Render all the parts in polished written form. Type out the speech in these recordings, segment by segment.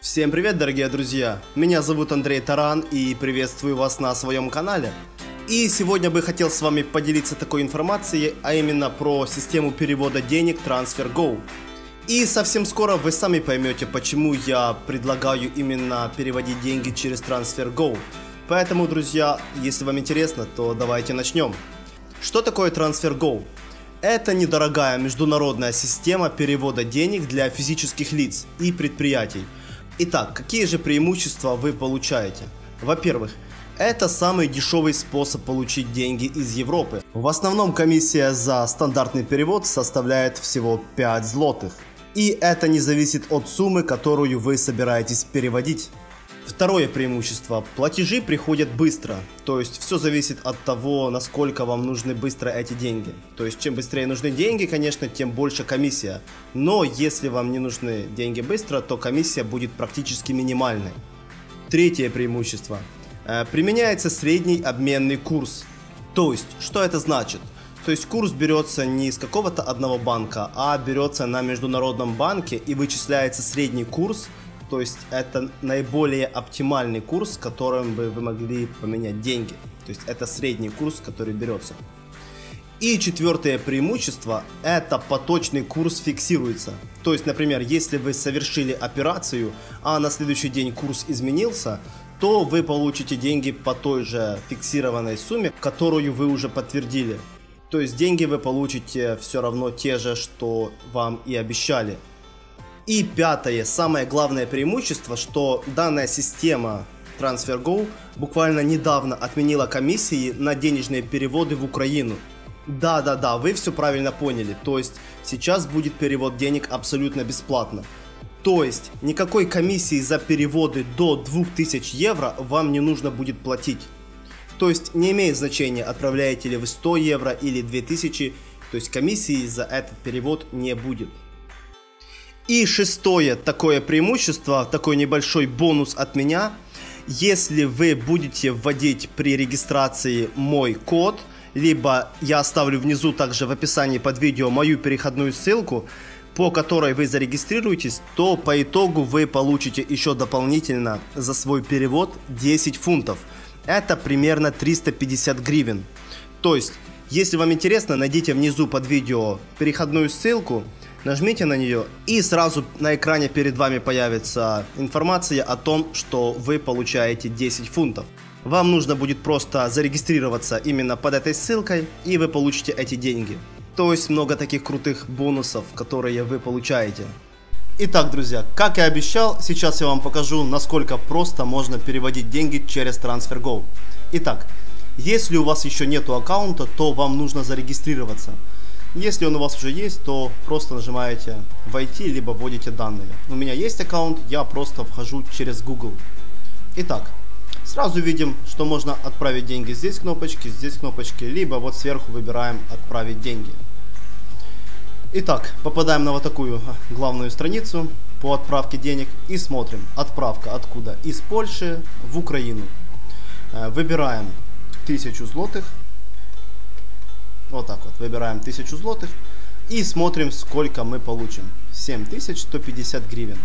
Всем привет, дорогие друзья! Меня зовут Андрей Таран и приветствую вас на своем канале. И сегодня бы хотел с вами поделиться такой информацией, а именно про систему перевода денег TransferGo. И совсем скоро вы сами поймете, почему я предлагаю именно переводить деньги через TransferGo. Поэтому, друзья, если вам интересно, то давайте начнем. Что такое TransferGo? Это недорогая международная система перевода денег для физических лиц и предприятий. Итак, какие же преимущества вы получаете? Во-первых, это самый дешевый способ получить деньги из Европы. В основном комиссия за стандартный перевод составляет всего 5 злотых. И это не зависит от суммы, которую вы собираетесь переводить. Второе преимущество. Платежи приходят быстро. То есть все зависит от того, насколько вам нужны быстро эти деньги. То есть чем быстрее нужны деньги, конечно, тем больше комиссия. Но если вам не нужны деньги быстро, то комиссия будет практически минимальной. Третье преимущество. Применяется средний обменный курс. То есть, что это значит? То есть курс берется не из какого-то одного банка, а берется на международном банке и вычисляется средний курс. То есть это наиболее оптимальный курс, с которым бы вы могли поменять деньги. То есть это средний курс, который берется. И четвертое преимущество – это поточный курс фиксируется. То есть, например, если вы совершили операцию, а на следующий день курс изменился, то вы получите деньги по той же фиксированной сумме, которую вы уже подтвердили. То есть деньги вы получите все равно те же, что вам и обещали. И пятое, самое главное преимущество, что данная система TransferGo буквально недавно отменила комиссии на денежные переводы в Украину. Да, вы все правильно поняли, то есть сейчас будет перевод денег абсолютно бесплатно. То есть никакой комиссии за переводы до 2000 евро вам не нужно будет платить. То есть не имеет значения, отправляете ли вы 100 евро или 2000, то есть комиссии за этот перевод не будет. И шестое такое преимущество, такой небольшой бонус от меня. Если вы будете вводить при регистрации мой код, либо я оставлю внизу также в описании под видео мою переходную ссылку, по которой вы зарегистрируетесь, то по итогу вы получите еще дополнительно за свой перевод 10 фунтов. Это примерно 350 гривен. То есть, если вам интересно, найдите внизу под видео переходную ссылку, нажмите на нее, и сразу на экране перед вами появится информация о том, что вы получаете 10 фунтов. Вам нужно будет просто зарегистрироваться именно под этой ссылкой, и вы получите эти деньги. То есть много таких крутых бонусов, которые вы получаете. Итак, друзья, как и обещал, сейчас я вам покажу, насколько просто можно переводить деньги через TransferGo. Итак, если у вас еще нету аккаунта, то вам нужно зарегистрироваться. Если он у вас уже есть, то просто нажимаете «Войти», либо вводите данные. У меня есть аккаунт, я просто вхожу через Google. Итак, сразу видим, что можно отправить деньги. Здесь кнопочки, либо вот сверху выбираем «Отправить деньги». Итак, попадаем на вот такую главную страницу по отправке денег и смотрим. Отправка откуда? Из Польши в Украину. Выбираем 1000 злотых. Вот так вот, выбираем 1000 злотых и смотрим, сколько мы получим. 7150 гривен.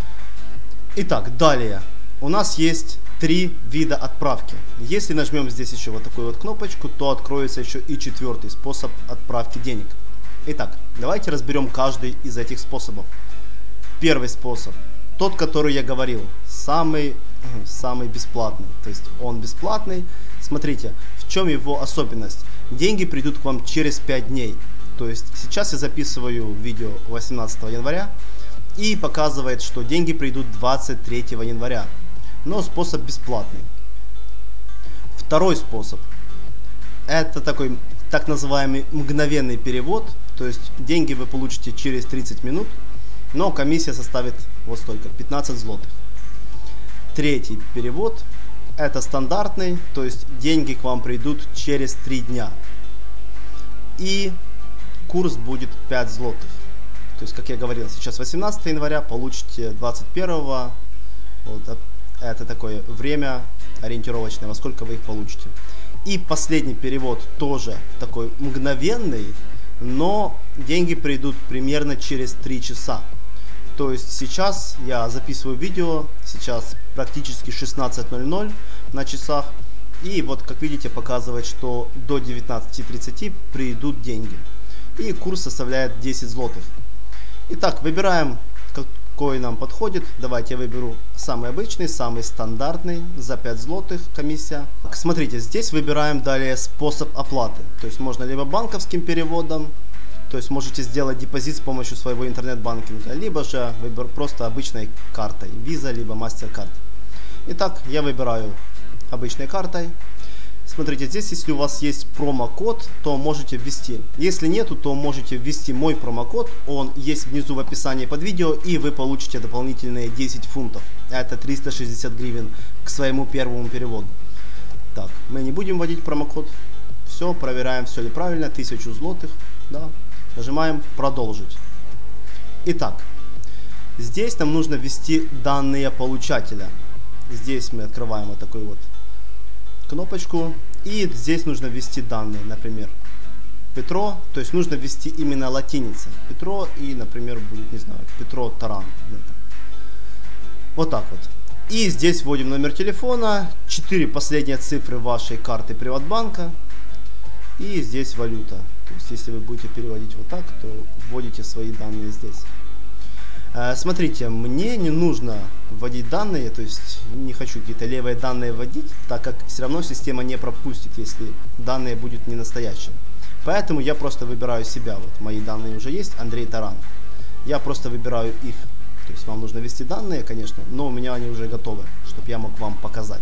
Итак, далее. У нас есть 3 вида отправки. Если нажмем здесь еще вот такую вот кнопочку, то откроется еще и 4-й способ отправки денег. Итак, давайте разберем каждый из этих способов. Первый способ, тот, который я говорил, самый бесплатный. То есть он бесплатный. Смотрите, в чем его особенность? Деньги придут к вам через 5 дней. То есть сейчас я записываю видео 18 января и показывает, что деньги придут 23 января. Но способ бесплатный. Второй способ. Это такой так называемый мгновенный перевод. То есть деньги вы получите через 30 минут, но комиссия составит вот столько, 15 злотых. Третий перевод. Это стандартный, то есть деньги к вам придут через 3 дня. И курс будет 5 злотых. То есть, как я говорил, сейчас 18 января, получите 21-го. Вот, это такое время ориентировочное, во сколько вы их получите. И последний перевод тоже такой мгновенный, но деньги придут примерно через 3 часа. То есть сейчас я записываю видео, сейчас практически 16:00 на часах. И вот как видите показывает, что до 19:30 придут деньги. И курс составляет 10 злотых. Итак, выбираем, какой нам подходит. Давайте я выберу самый обычный, самый стандартный, за 5 злотых комиссия. Смотрите, здесь выбираем далее способ оплаты. То есть можно либо банковским переводом, то есть можете сделать депозит с помощью своего интернет-банкинга, либо же просто обычной картой, Visa, либо MasterCard. Итак, я выбираю обычной картой. Смотрите, здесь, если у вас есть промокод, то можете ввести. Если нету, то можете ввести мой промокод. Он есть внизу в описании под видео, и вы получите дополнительные 10 фунтов. Это 360 гривен к своему первому переводу. Так, мы не будем вводить промокод. Все, проверяем, все ли правильно. 1000 злотых. Да. Нажимаем «Продолжить». Итак, здесь нам нужно ввести данные получателя. Здесь мы открываем вот такую вот кнопочку, и здесь нужно ввести данные, например, Петро, то есть нужно ввести именно латиницы. Петро и, например, будет, не знаю, Петро Таран. Вот так вот. И здесь вводим номер телефона, 4 последние цифры вашей карты Приватбанка, и здесь валюта. То есть если вы будете переводить вот так, то вводите свои данные здесь. Смотрите, мне не нужно вводить данные, то есть не хочу какие-то левые данные вводить, так как все равно система не пропустит, если данные будут не настоящие. Поэтому я просто выбираю себя. Вот мои данные уже есть, Андрей Таран. Я просто выбираю их. То есть вам нужно ввести данные, конечно, но у меня они уже готовы, чтобы я мог вам показать.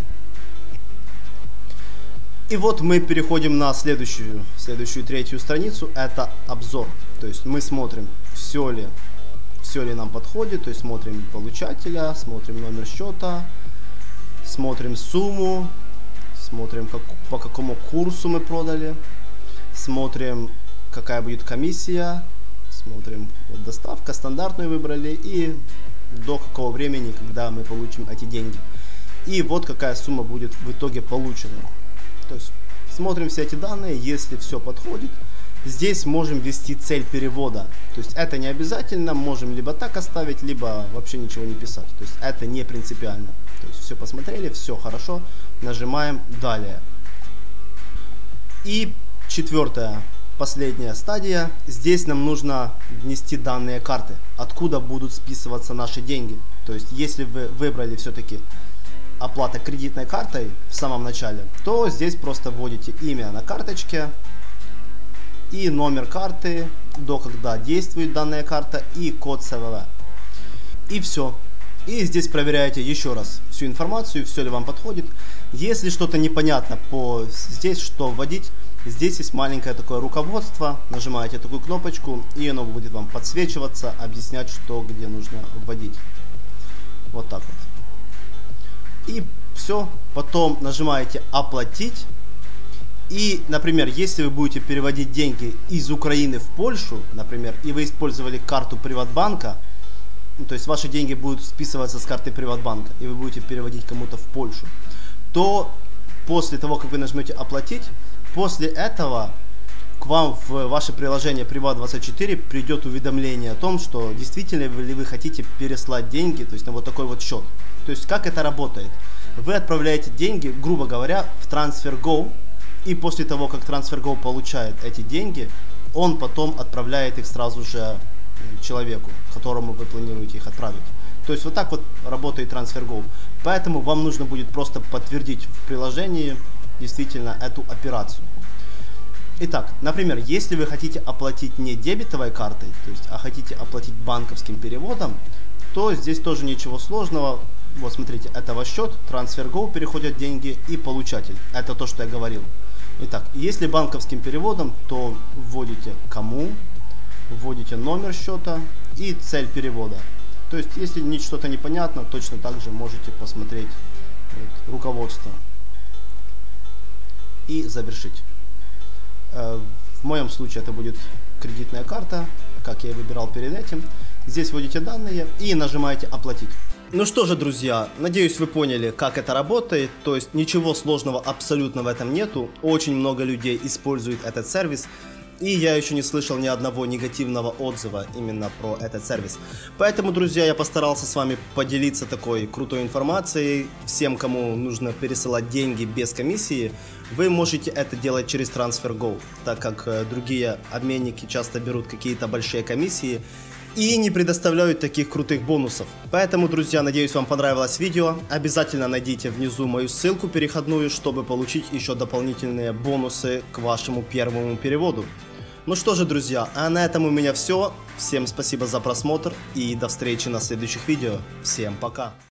И вот мы переходим на следующую третью страницу, это обзор. То есть мы смотрим, все ли нам подходит, то есть смотрим получателя, смотрим номер счета, смотрим сумму, смотрим по какому курсу мы продали, смотрим какая будет комиссия, смотрим вот, доставка, стандартную выбрали и до какого времени, когда мы получим эти деньги. И вот какая сумма будет в итоге получена. То есть смотрим все эти данные, если все подходит. Здесь можем ввести цель перевода. То есть это не обязательно, можем либо так оставить, либо вообще ничего не писать. То есть это не принципиально. То есть все посмотрели, все хорошо, нажимаем далее. И четвертая, последняя стадия. Здесь нам нужно внести данные карты, откуда будут списываться наши деньги. То есть если вы выбрали все-таки оплата кредитной картой в самом начале, то здесь просто вводите имя на карточке и номер карты, до когда действует данная карта, и код СВВ. И все. И здесь проверяете еще раз всю информацию, все ли вам подходит. Если что-то непонятно по здесь, что вводить, здесь есть маленькое такое руководство. Нажимаете такую кнопочку, и оно будет вам подсвечиваться, объяснять, что где нужно вводить. Вот так вот. И все. Потом нажимаете «Оплатить». И, например, если вы будете переводить деньги из Украины в Польшу, например, и вы использовали карту Приватбанка, то есть ваши деньги будут списываться с карты Приватбанка, и вы будете переводить кому-то в Польшу, то после того, как вы нажмете «Оплатить», после этого к вам в ваше приложение Приват24 придет уведомление о том, что действительно ли вы хотите переслать деньги, то есть на вот такой вот счет. То есть как это работает? Вы отправляете деньги, грубо говоря, в TransferGo, и после того, как TransferGo получает эти деньги, он потом отправляет их сразу же человеку, которому вы планируете их отправить. То есть вот так вот работает TransferGo. Поэтому вам нужно будет просто подтвердить в приложении действительно эту операцию. Итак, например, если вы хотите оплатить не дебетовой картой, то есть, а хотите оплатить банковским переводом, то здесь тоже ничего сложного. Вот смотрите, это ваш счет, TransferGo переходят деньги и получатель. Это то, что я говорил. Итак, если банковским переводом, то вводите кому, вводите номер счета и цель перевода. То есть, если что-то непонятно, точно так же можете посмотреть вот, руководство и завершить. В моем случае это будет кредитная карта, как я и выбирал перед этим. Здесь вводите данные и нажимаете «Оплатить». Ну что же, друзья, надеюсь, вы поняли, как это работает. То есть ничего сложного абсолютно в этом нету. Очень много людей используют этот сервис. И я еще не слышал ни одного негативного отзыва именно про этот сервис. Поэтому, друзья, я постарался с вами поделиться такой крутой информацией. Всем, кому нужно пересылать деньги без комиссии, вы можете это делать через TransferGo, так как другие обменники часто берут какие-то большие комиссии и не предоставляют таких крутых бонусов. Поэтому, друзья, надеюсь, вам понравилось видео. Обязательно найдите внизу мою ссылку переходную, чтобы получить еще дополнительные бонусы к вашему первому переводу. Ну что же, друзья, а на этом у меня все. Всем спасибо за просмотр и до встречи на следующих видео. Всем пока!